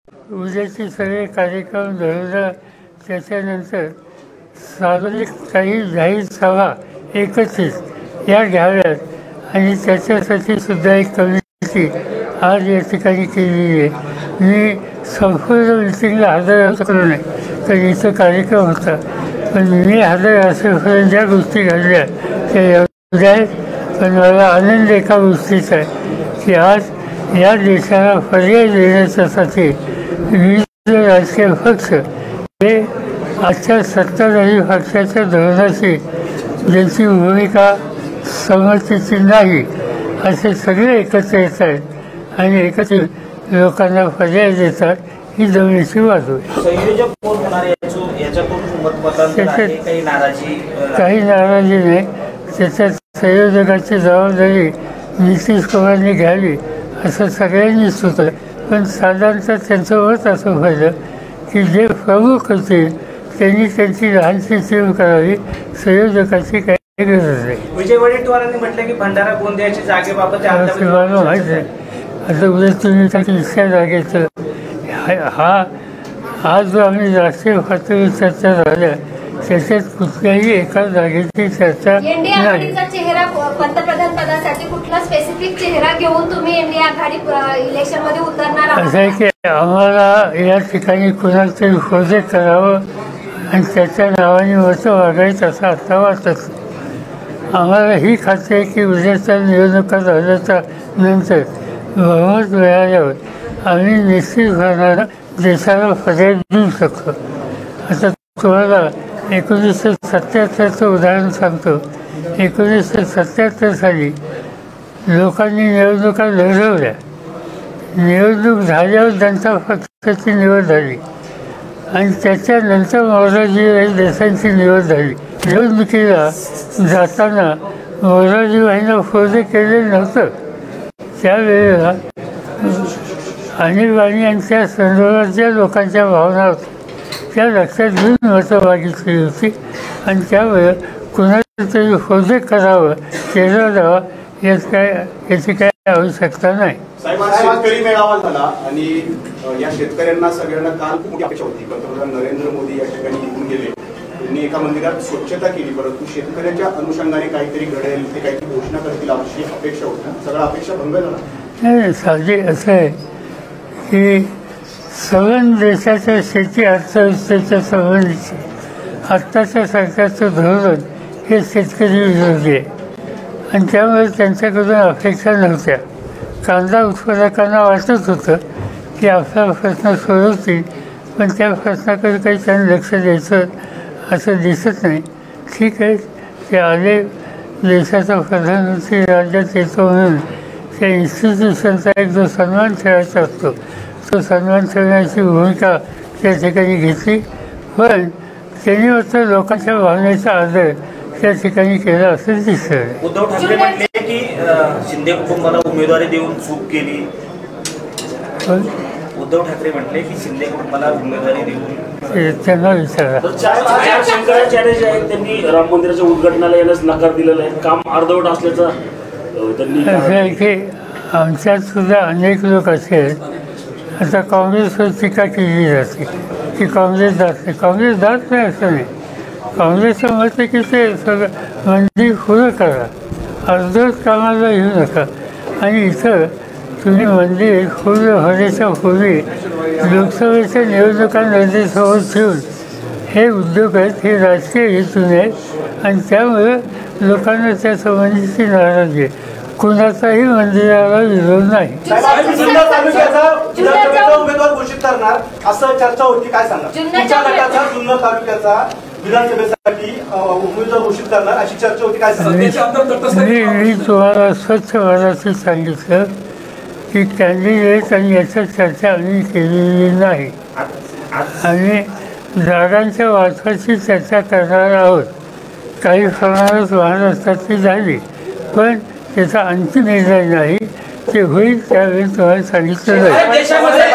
उद्याचे सगळे कार्यक्रम धरून त्याच्यानंतर सार्वजनिक काही जाहीर सभा एकत्रित या घ्याव्यात आणि त्याच्यासाठी सुद्धा एक कमिटी आज या ठिकाणी केलेली आहे. मी संपूर्ण मिटिंगला हजर करू नये तर इथं कार्यक्रम होता, पण मी हजर असेपर्यंत ज्या गोष्टी घडल्या त्या एवढ्या आहेत. पण मला आनंद एका गोष्टीचा आहे की आज या देशाला पर्याय देण्याच्यासाठी विविध राजकीय पक्ष हे आजच्या सत्ताधारी पक्षाच्या धोरणाशी ज्यांची भूमिका संमतीची नाही असे सगळे एकत्र येत आहेत आणि एकत्र लोकांना पर्याय देतात. ही जमिनीची बाजू आहे. काही नाराजी नाही. त्याच्यात संयोजकाची जबाबदारी नितीश कुमारने घ्यावी असं सगळ्यांनी सुचलं. पण साधारणतः त्यांचं मत असं पाहिलं की जे प्रमुख होतील त्यांनी त्यांची लहानशी टीम करावी, संयोजकाची काही गरज नाही. विजय वडेट्टीवारांनी म्हटलं की भंडारा गोंदियाच्या जागेबाबत मला माहीत आहे. आता उद्या तुम्ही काही इतक्या जागेचं हा जो आम्ही राष्ट्रीय पातळीवर चर्चा झाल्या त्याच्यात कुठल्याही एका जागेची चर्चा नाही. चेहरा पंतप्रधान पदासाठी कुठला स्पेसिफिक चेहरा घेऊन तुम्ही एनडीए आघाडी इलेक्शन मध्ये उतरणार आहात? असं आहे की आम्हाला या ठिकाणी कुणाला तरी प्रोजेक्ट करावं आणि त्याच्या नावाने मतं वागायचं असं आता वाटत. आम्हाला ही खात्री आहे की उद्याच्या निवडणुका झाल्याच्या नंतर बहुमत मिळाल्यावर आम्ही निश्चितपणानं देशाला पर्याय देऊ शकतो. आता तुम्हाला 1977चं उदाहरण सांगतो. 1977 साली लोकांनी निवडणुका लढवल्या. निवडणूक झाल्यावर जनता पक्षाची निवड झाली आणि त्याच्यानंतर मोरारजी देसाईंची निवड झाली. निवडणुकीला जाताना मोरारजीभाईंना फोर्स केलेलं नव्हतं. त्यावेळेला आणीबाणी आणि त्या संदर्भात ज्या लोकांच्या भावना होत्या त्या लक्षात घेऊन मतं मागितली होती आणि त्यामुळे कुणाला तरी प्रोजेक्ट करावं, केलं जावं याची काय आवश्यकता नाही. शेतकरी मेळावा झाला आणि या शेतकऱ्यांना सगळ्यांना काल खूप मोठी अपेक्षा होती. पंतप्रधान नरेंद्र मोदी या ठिकाणी निघून गेले. त्यांनी एका मंदिरात स्वच्छता केली, परंतु शेतकऱ्यांच्या अनुषंगाने काहीतरी घडेल, ते काहीतरी घोषणा करतील अशी अपेक्षा होती. सगळा अपेक्षा भंग झाला. नाही, साहजिक असं आहे की सगळ्या देशाच्या शेती अर्थव्यवस्थेच्या संबंधीचे आत्ताच्या सरकारचं धोरण हे शेतकरी विरोधी आहे आणि त्यामुळे त्यांच्याकडून अपेक्षा नव्हत्या. कांदा उत्पादकांना वाटत होतं की आपला प्रश्न सोडवतील, पण त्या प्रश्नाकडे काही त्यांनी लक्ष द्यायचं असं दिसत नाही. ठीक आहे, ते आले, देशाचा प्रधानमंत्री राज्यात येतो म्हणून त्या इन्स्टिट्यूशनचा एक जो सन्मान ठेवायचा असतो तो सन्मान ठेवण्याची भूमिका त्या ठिकाणी घेतली. पण त्यांनी मात्र लोकांच्या भावनेचा आदर त्या ठिकाणी केला असं दिसतं. उद्धव ठाकरे म्हटले की शिंदे कुटुंबाला उमेदवारी देऊन चूक केली. उद्धव ठाकरे म्हटले की शिंदे कुटुंबाला उमेदवारी देऊन त्यांना विचारा. शंकराचार्य जे आहेत त्यांनी राम मंदिराच्या उद्घाटनाला येण्यास नकार दिलेला आहे. काम अर्धवट असल्याचं त्यांनी असं आहे की आमच्यात सुद्धा अनेक लोक असे आहेत. आता काँग्रेसवर टीका केली जाते की काँग्रेस जात नाही. काँग्रेस जात नाही असं नाही. काँग्रेसचं मत आहे की ते सगळं मंदिर पुरं करा, अर्धवट कामाला येऊ नका. आणि इथं तुम्ही मंदिर पूर्ण होण्याच्या पूर्वी लोकसभेच्या निवडणुका नजरेसमोर ठेवून हे उद्योग आहेत, हे राजकीय हेतून आहेत आणि त्यामुळे लोकांना त्या संबंधीची नाराजी आहे. कुणाचाही मंदिराला विरोध नाही. उमेदवार घोषित करणार असं चर्चा होती, काय सांगा? तुमच्या गटाचा जुन्नर तालुक्याचा विधानसभेसाठी उमेदवार घोषित करणार अशी चर्चा होती, काय सांगा? मी तुम्हाला स्वच्छ मनाशी सांगितलं की कॅन्डिडेट आणि याची चर्चा आम्ही केलेली नाही आणि जागांच्या वाटपाची चर्चा करणार आहोत. काही प्रमाणात वाहन असतात ती झाली, पण त्याचा अंतिम निर्णय नाही. ते होईल त्यावेळी तुम्हाला सांगितलं जाईल.